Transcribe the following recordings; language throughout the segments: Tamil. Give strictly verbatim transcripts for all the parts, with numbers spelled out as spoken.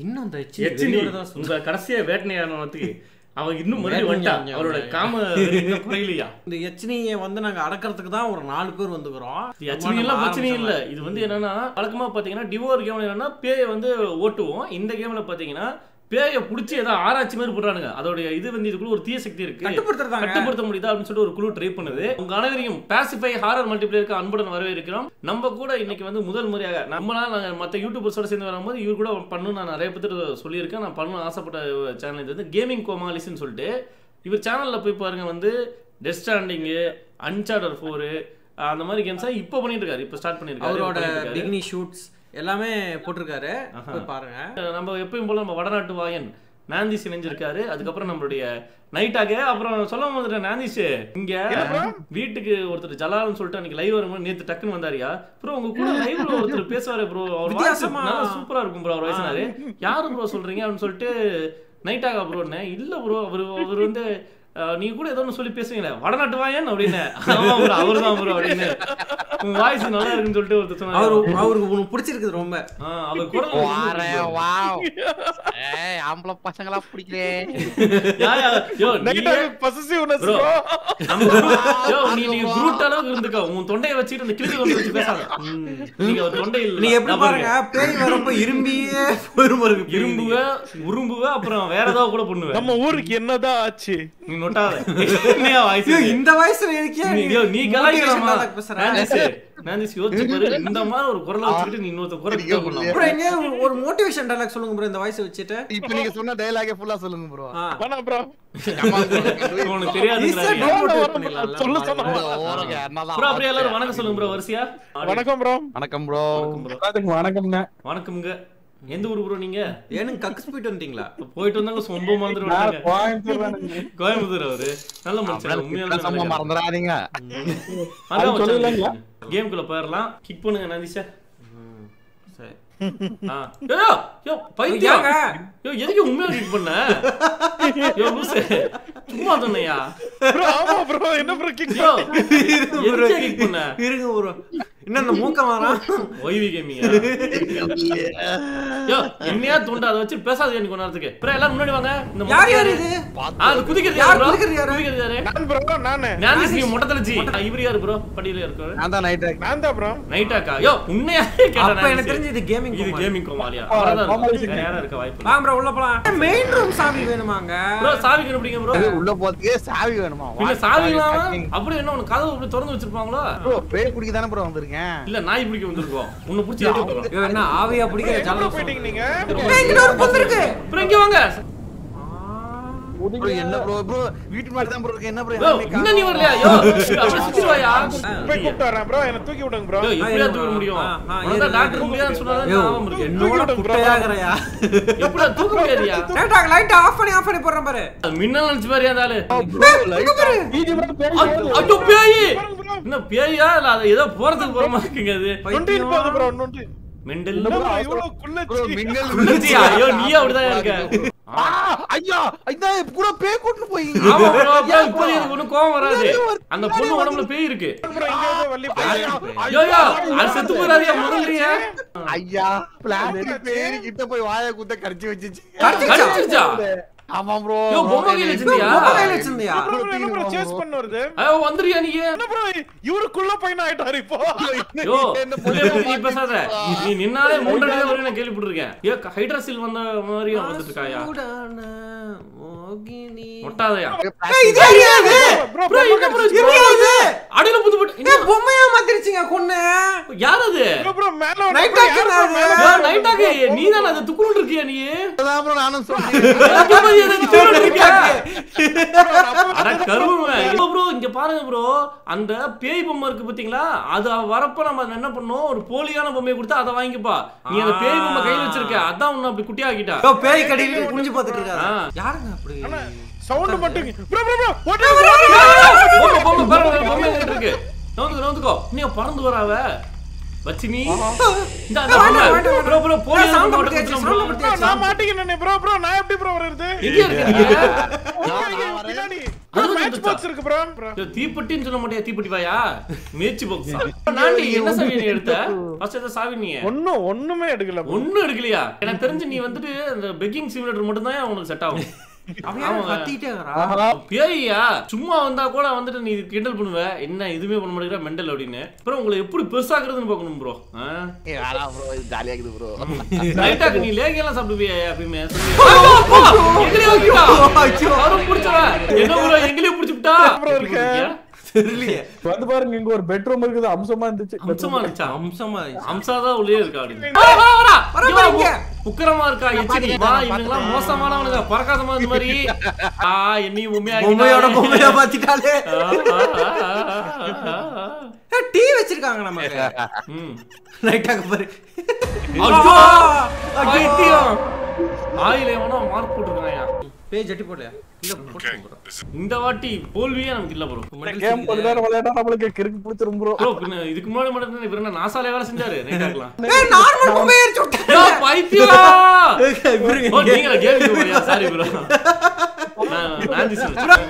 இன்னும் அந்த இந்த கடைசியா வேட்டனையானதுக்கு அவன் இன்னும் மறுபடியும் வந்துட்டான். அவரோட காம இன்னும் குறையிலையா? இந்த எச்னியை வந்து நாங்க அடக்கிறதுக்கு தான் ஒரு நாலு பேர் வந்துக்கிறோம். எச்னி எல்லாம் பிரச்சனை இல்ல. இது வந்து என்னன்னா வழக்கமா பாத்தீங்கன்னா டிவோர் கேம்ல என்னன்னா பேயை வந்து ஓட்டுவோம். இந்த கேம்ல பாத்தீங்கன்னா பேயை பிடிச்சி ஏதாவது ஆராய்ச்சி மாதிரி போடுறானுங்க. அதோட இது வந்து இதுக்குள்ள ஒரு தீய சக்தி இருக்கு, கட்டுப்படுத்த முடியுதா அப்படின்னு சொல்லிட்டு ஒரு குழு ட்ரை பண்ணுது. உங்க அனைவரையும் பேசிஃபை ஹாரர் மல்டிபிளேயருக்கு அன்புடன் வரவேற்கிறோம். நம்ம கூட இன்னைக்கு வந்து முதல் முறையாக நம்மளால நாங்கள் மற்ற யூடியூபர்ஸோட சேர்ந்து வரும்போது இவர் கூட பண்ணணும் நான் நிறைய பேர் சொல்லியிருக்கேன். நான் பண்ணணும் ஆசைப்பட்ட சேனல் இது வந்து கேமிங் கோமாலிஸ்ன்னு சொல்லிட்டு. இவர் சேனலில் போய் பாருங்க வந்து டெத் ஸ்டாண்டிங்கு, அன்சார்டர் ஃபோரு அந்த மாதிரி கேம்ஸாக இப்போ பண்ணிட்டு இருக்காரு. இப்போ ஸ்டார்ட் பண்ணியிருக்காரு. அவரோட பிகினி ஷூட்ஸ் எல்லாமே போட்டிருக்காரு, பாருங்க. நம்ம எப்பயும் போல நம்ம வடநாட்டு வாயன் நாந்திஸ் இணைஞ்சிருக்காரு. அதுக்கப்புறம் நம்மளுடைய நைட்டாக அப்புறம் சொல்ல வந்துட்டேன் நாந்திஸ் இங்க வீட்டுக்கு ஒருத்தர் ஜலால்னு சொல்லிட்டு அன்னைக்கு லைவ் வரும்போது நேற்று டக்குன்னு வந்தாரியா ப்ரோ உங்க கூட லைவ்ல ஒருத்தர் பேசுவாரு ப்ரோ, அவர் வாய்ஸ் நல்லா சூப்பரா இருக்கும் ப்ரோ, அவர் வயசுனாரு யாரு ப்ரோ சொல்றீங்க அப்படின்னு சொல்லிட்டு நைட்டாக ப்ரோன்னு. இல்ல ப்ரோ அவர் அவர் வந்து நீங்க கூட ஏதோ ஒன்று சொல்லி பேசுவீங்களே வடநாட்டு வாயன் அப்படின்னு. அவரு தான் ப்ரோ அப்படின்னு உங்க வாய்ஸ் நல்லா இருக்குன்னு சொல்லிட்டு ஒருத்தர் சொன்னாரு. அவரு அவருக்கு உனக்கு பிடிச்சிருக்குது ரொம்ப. அவர் குரல் வாவ் ஏய் ஆம்பள பசங்களா பிடிக்கலே. யா யோ நீங்க பொசசிவ்னஸ் ப்ரோ. யோ நீ நீ குரூட் அளவுக்கு இருந்துக்க. உன் தொண்டையை வச்சிட்டு அந்த கிளிக்கு வந்து வச்சு பேசாத. நீங்க தொண்டை இல்ல. நீ எப்படி பாருங்க பேய் வரப்ப இரும்பியே பெருமருக்கு இரும்புவ உரும்புவ அப்புறம் வேற ஏதாவது கூட பண்ணுவ. நம்ம ஊருக்கு என்னதான் ஆச்சு? நீ நோட்டாத என்னையா வாய்ஸ் இந்த வயசுல எதுக்கே நீ கலாய்க்கறமா நான்ஸ் நான்ஸ் யோசிச்சு பாரு. இந்த மாதிரி ஒரு குரலை வச்சிட்டு நீ இன்னொரு குரல் கேட்க பண்ணலாம். ப்ரோ எங்க ஒரு மோட்டிவேஷன் டயலாக் சொல்லுங்க ப்ரோ இந்த வாய்ஸ் வச்சிட்டு. இப்போ நீங்க சொன்ன டயலாகே ஃபுல்லா சொல்லுங்க ப்ரோ. பண்ணா ப்ரோ. உங்களுக்கு தெரியாதுங்கறீங்க. சொல்ல சொன்னா ஓரங்க என்னதான் ப்ரோ. அப்படியே எல்லாரும் வணக்கம் சொல்லுங்க ப்ரோ வரிசையா. வணக்கம் ப்ரோ. வணக்கம் ப்ரோ. வணக்கம்ங்க. வணக்கம்ங்க. எந்த ஊரு ப்ரோ நீங்க? ஏனுங்க கக்ஸ் போயிட்டு வந்தீங்களா? போயிட்டு வந்தாங்க சொம்ப மறந்துடுவாங்க. கோயம்புத்தூர் தானங்க. கோயம்புத்தூர் அவரு நல்ல மனுஷன் உண்மையான சம்ப மறந்துடாதீங்க. அங்க சொல்லுங்க. கேம்க்குள்ள போயிரலாம். கிக் பண்ணுங்க நந்திஷா. சரி. ஆ யோ யோ பைத்தியம். யோ எதுக்கு உண்மையா கிக் பண்ண? யோ லூசே சும்மா சொன்னையா? ப்ரோ ஆமா ப்ரோ என்ன ப்ரோ கிக் யோ எதுக்கு கிக் பண்ண? இருங்க ப்ரோ. என்ன அந்த மூக்க மாறா ஒய்வி கேமிங்க. யோ என்னையா தூண்ட அத வச்சு பேசாதே நீ கொஞ்ச நேரத்துக்கு. ப்ரோ எல்லாரும் முன்னாடி வாங்க. இந்த யார் யார் இது? ஆ குதிக்கிறது யார்? குதிக்கிறது யார்? குதிக்கிறது யாரு? நான் ப்ரோ நானே. நான்ஸ் நீ மொட்டத்தலச்சி. இவரு யாரு ப்ரோ? படியில இருக்காரு. நான் தான் நைட் ஆக். நான் தான் ப்ரோ. நைட் ஆக்கா. யோ உன்னையா கேட்டா அப்ப எனக்கு தெரிஞ்சு இது கேமிங் இது கேமிங் கோமாலியா. வேற யாரா இருக்க வாய்ப்பு. வா ப்ரோ உள்ள போலாம். மெயின் ரூம் சாவி வேணுமாங்க? ப்ரோ சாவி கண்டுபிடிங்க ப்ரோ. உள்ள போறதுக்கே சாவி வேணுமா? இல்ல சாவி இல்லாம அப்படியே என்ன உனக்கு கதவு அப்படி திறந்து வச்சிருப்பாங்களோ? ப்ரோ பேய் குடிக்க தானே ப்ரோ வந்திருக்கேன். இல்ல நாய் பிடிக்க வந்திருக்கோம். உன்னை புடிச்சு ஏத்தி விட்டுறோம். யோ என்ன ஆவியா பிடிக்கிற ஜாலி போயிட்டீங்க நீங்க. இங்க ஒரு பொந்து இருக்கு. ப்ரோ இங்க வாங்க. ப்ரோ என்ன ப்ரோ ப்ரோ வீட்டு மாதிரி தான் ப்ரோ இருக்கு. என்ன ப்ரோ என்ன நீ வரலையா? யோ அப்படியே சுத்தி வாயா. போய் கூப்பிட்டு வரேன் ப்ரோ. என்ன தூக்கி விடுங்க ப்ரோ. யோ எப்படியா தூக்க முடியும்? அத டாக்டர் முடியாதுன்னு சொன்னாங்க. ஞாபகம் இருக்கு. என்னோட குட்டையாகறயா. எப்படியா தூக்க முடியாதியா? லைட் லைட் ஆஃப் பண்ணி ஆஃப் பண்ணி போறேன் பாரு. மின்னல் நினைச்சு பாரு அந்த ஆளு. லைட் பாரு. வீதி ப்ரோ பேய். ஐயோ பேய். என்ன பேயா இல்ல அது ஏதோ போறதுக்கு போற மாதிரி இருக்குங்க அது. நொண்டி போகுது ப்ரோ நொண்டி. மெண்டல் இவ்வளவு குள்ளச்சி. மின்னல் குள்ளச்சியா? ஐயோ நீ அப்படிதான் இருக்க. ஐயா ஐயா கூட பேய் கூட்டி போய். ஆமா ப்ரோ இப்போ எனக்கு ஒண்ணும் கோவம் வராது. அந்த பொண்ணு உடம்புல பேய் இருக்கு. ப்ரோ இங்க ஏதோ வள்ளி பேய். ஐயோ யோ அது செத்து போறாதே முதல்லயே. ஐயா பிளான் பேய் கிட்ட போய் வாயை குத்த கடிச்சு வச்சிச்சு. கடிச்சிச்சா? ஆமா ப்ரோ. யோ பொம்மை கையில வச்சிருந்தியா? பொம்மை கையில வச்சிருந்தியா? ப்ரோ என்ன ப்ரோ சேஸ் பண்ண வருது? ஐயோ வந்துறியா நீ? என்ன ப்ரோ இவருக்குள்ள பையனா ஆயிட்டாரு இப்போ. யோ நீ பேசாத. நீ நின்னாலே மூன்றடி வரைக்கும் நான் கேள்விப்பட்டிருக்கேன். ஏ ஹைட்ராசில் வந்த மாதிரி வந்துட்டு இருக்காயா? மோகினி மொட்டாதயா. ஏய் இது யாரு? ப்ரோ ப்ரோ என்ன ப்ரோ இது? அடியில புது போட்டு இந்த பொம்மையா மாத்திருச்சீங்க கொன்னு. யார் அது? ப்ரோ ப்ரோ மேல நைட் ஆக்குறாங்க. யோ நைட் ஆக்கு நீ தான் அது துக்குள்ள இருக்கியா நீ? அதான் ப்ரோ நானும் சொல்றேன். அட கருவுமே. இப்போ ப்ரோ இங்க பாருங்க ப்ரோ அந்த பேய் பொம்மை இருக்கு பாத்தீங்களா? அது வரப்ப நம்ம என்ன பண்ணோம் ஒரு போலியான பொம்மையை கொடுத்தா அத வாங்கிப்பா. நீ அந்த பேய் பொம்மை கையில வச்சிருக்க அதான் உன்னை அப்படி குட்டி ஆக்கிட்டா. யோ பேய் கடியில குனிஞ்சு பாத்துட்டு இருக்காங்க. யாருங்க அப்படி? சவுண்ட் மட்டும் ப்ரோ ப்ரோ ப்ரோ பொம்மை பொம்மை பாருங்க பொம்மை எங்க இருக்கு? நவுந்துக்கோ நவுந்துக்கோ. நீ பறந்து வராவ. வச்சினி இந்த அந்த ப்ரோ ப்ரோ போலீஸ் சவுண்ட் போட்டு ப்ரோ நான் மாட்டிக்கினே ப்ரோ ப்ரோ நான் எப்படி ப்ரோ வரது? எங்க இருக்கீங்க? பின்னாடி அது வந்து பாக்ஸ் இருக்கு ப்ரோ யோ தீப்பெட்டின்னு சொல்ல மாட்டியா தீப்பெட்டி வாயா மேட்ச் பாக்ஸ் நாண்டி என்ன சாவி நீ எடுத்த ஃபர்ஸ்ட் எத சாவி நீ ஒண்ணும் ஒண்ணுமே எடுக்கல ஒண்ணும் எடுக்கலையா எனக்கு தெரிஞ்சு நீ வந்துட்டு அந்த பெக்கிங் சிமுலேட்டர் மட்டும் தான் உனக்கு செட் ஆகும் அவன் கத்திட்டே வரா பேய்யா சும்மா வந்தா கூட வந்துட்டு நீ கிண்டல் பண்ணுவ என்ன இதுமே பண்ண மாட்டேங்கிற மெண்டல் அப்படின்னு அப்புறம் உங்களை எப்படி பெருசாக்குறதுன்னு பார்க்கணும் ப்ரோ ஏய் வேணா ப்ரோ இது ஜாலியா இருக்குது ப்ரோ லைட்டாக்கு நீ லேகெல்லாம் சாப்பிடுவியா எப்பயுமே எங்களையே வைக்கிட்டா அவரும் பிடிச்சவ என்ன ப்ரோ எங்களையே பிடிச்சிட்டா தெரியலையே வந்து பாருங்க இங்க ஒரு பெட்ரூம் இருக்குது அம்சமா இருந்துச்சு அம்சமா இருந்துச்சா அம்சமா அம்சாதான் உள்ளே இருக்கா வரா உக்கரமா இருக்கா எச்சடி வா இவங்கலாம் மோசமானவனுங்க பறக்காதமா இந்த மாதிரி ஆ என்னையும் பொம்மையோட பொம்மையா பாத்திட்டாலே டீ வச்சிருக்காங்க நமக்கு ம் லைட்டாக பாரு ஐயோ ஐயோ ஆயில எவனோ மார்க் போட்டுருக்காயா பேய் ஜட்டி போடலையா இல்ல போட்டுங்க ப்ரோ இந்த வாட்டி தோல்வியே நமக்கு இல்ல ப்ரோ கேம் கொஞ்ச நேரம் விளையாடா நம்மளுக்கு கிறுக்கு பிடிச்சிரும் ப்ரோ ப்ரோ பின்ன இதுக்கு முன்னாடி மட்டும் இவர் என்ன நாசாலே வேலை செஞ்சாரு நைட்டாக்கலாம் ஏய் நார்மல் பொம்மை ஏறிச்சு விட்டா யோ பைத்தியா இவருங்க ஓ நீங்க கேம் போறியா சாரி ப்ரோ நான் நான் சொல்றேன்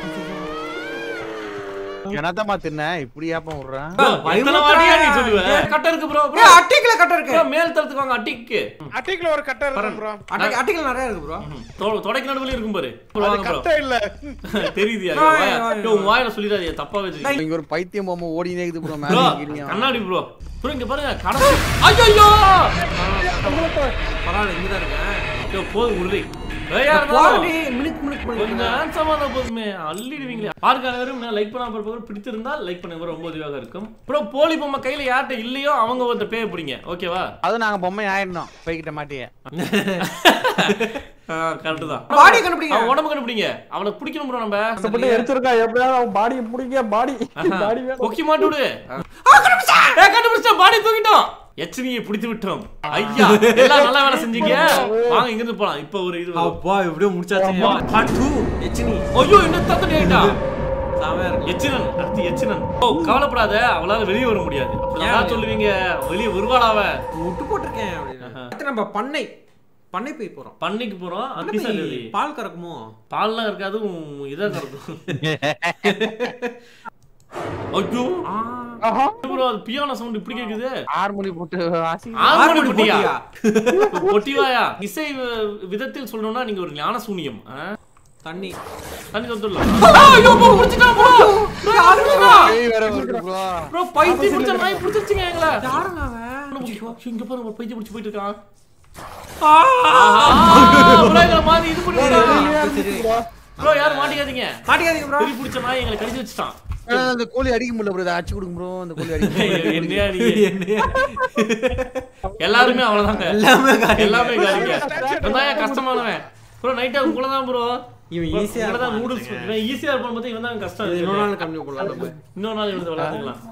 என்னத்தமா தின்ன இப்படி ஏப்பம் விடுறான் எத்தனை வாட்டியா நீ சொல்லுவ கட்ட இருக்கு ப்ரோ ப்ரோ ஏய் அட்டிக்ல கட்ட இருக்கு ப்ரோ மேல் தரத்துக்கு வாங்க அட்டிக்கு அட்டிக்ல ஒரு கட்டை இருக்கு ப்ரோ அட்டிக் அட்டிக்ல நிறைய இருக்கு ப்ரோ தொடைக்கு நடுவுல இருக்கும் பாரு ப்ரோ அது வாங்க ப்ரோ கட்டை இல்ல தெரியுதியா யோ உன் வாயில சொல்லிடாதீங்க தப்பா வெச்சு இங்க ஒரு பைத்தியம் பொம்மை ஓடினே இருக்குது ப்ரோ ப்ரோ மேல கண்ணாடி ப்ரோ ப்ரோ இங்க பாருங்க கடை ஐயோ பரவாயில்லை இங்க தான் இருக்கேன் யோ போய் உருளை ஏயா போடி மினிட் மினிட் கொஞ்சம் ஆன்சமா தான் போதுமே அள்ளிடுவீங்களே பாருங்க அனைவரும் நான் லைக் பண்ணாம இருப்பவர் பிடிச்சிருந்தால் லைக் பண்ணுங்க ரொம்ப உதவியாக இருக்கும் ப்ரோ போலி பொம்மை கையில யார்ட்ட இல்லையோ அவங்க வந்து பே பிடிங்க ஓகேவா அது நாங்க பொம்மை ஆயிடணும் போய்கிட்ட மாட்டியே கரெக்ட் தான் பாடி கண்டுபிடிங்க அவன் உடம்பு கண்டுபிடிங்க அவனை பிடிக்கணும் ப்ரோ நம்ம கஷ்டப்பட்டு எரிச்சிருக்கா எப்படியாவது அவன் பாடியை பிடிக்க பாடி பாடி வேணும் கொக்கி மாட்டு விடு ஏ கண்டுபிடிச்சா பாடி தூக்கிட்டோம் எச்சனியை பிடித்து விட்டோம் ஐயா எல்லாம் நல்லா வேலை செஞ்சீங்க வாங்க இங்க இருந்து போலாம் இப்போ ஒரு இது அப்பா எப்படியோ முடிச்சாச்சுங்க பார்ட் டூ எச்னி ஐயோ என்ன தத்து டேட்டா சாமையா இருக்கு எச்சினன் அடுத்து எச்சினன் ஓ கவலைப்படாத அவளால வெளியே வர முடியாது அப்படிதான் சொல்லுவீங்க வெளியே வருவாளாவ விட்டு போட்டிருக்கேன் அப்படின்னு அடுத்து நம்ம பண்ணை பண்ணை போய் போறோம் பண்ணைக்கு போறோம் பண்ணை அபிசா போய் டெல்லி பால் கறக்குமோ பால்லாம் இருக்காது உம் இதா கறக்கும் ஐயோ ஆஹா ப்ரோ அது பியானோ சவுண்ட் இப்படி கேக்குது ஹார்மோனி போட்டு வாசி ஆர்மோனி பொட்டியா பொட்டிவாயா இசை விதத்தில் சொல்லணும்னா நீங்க ஒரு ஞான சூனியம் தண்ணி தண்ணி தொட்டுல ஐயோ ப்ரோ புடிச்சிட்டான் ப்ரோ பேய் வேற வருது ப்ரோ ப்ரோ பைத்தி புடிச்ச நாய் புடிச்சிருச்சுங்க எங்கள யாருங்க அவன் இங்க பாருங்க பைத்தி புடிச்சு போயிட்டு இருக்கான் ப்ரோ இத மாதிரி இது பண்ணிடுறா ப்ரோ யார் மாட்டிக்காதீங்க மாட்டிக்காதீங்க ப்ரோ பெரிய புடிச்ச நாய் எங்களை கடிச்சு வச்சிட்டான் அந்த கோழி அடிக்க முடியல ப்ரோ அடிச்சு கொடுங்க ப்ரோ அந்த கோழி அடிக்க என்னையா நீ எல்லாருமே அவ்வளவுதாங்க எல்லாமே எல்லாமே காரிங்க இவன் கஷ்டமானவன் ப்ரோ நைட்டா உங்கள தான் ப்ரோ இவன் ஈஸியா தான் நூடுல்ஸ் இவன் ஈஸியா இருப்பான் பார்த்தா இவன் தான் கஷ்டம் இன்னொரு நாள் கம்மி போடலாம் நம்ம இன்னொரு நாள் எழுந்து விளையாடலாம்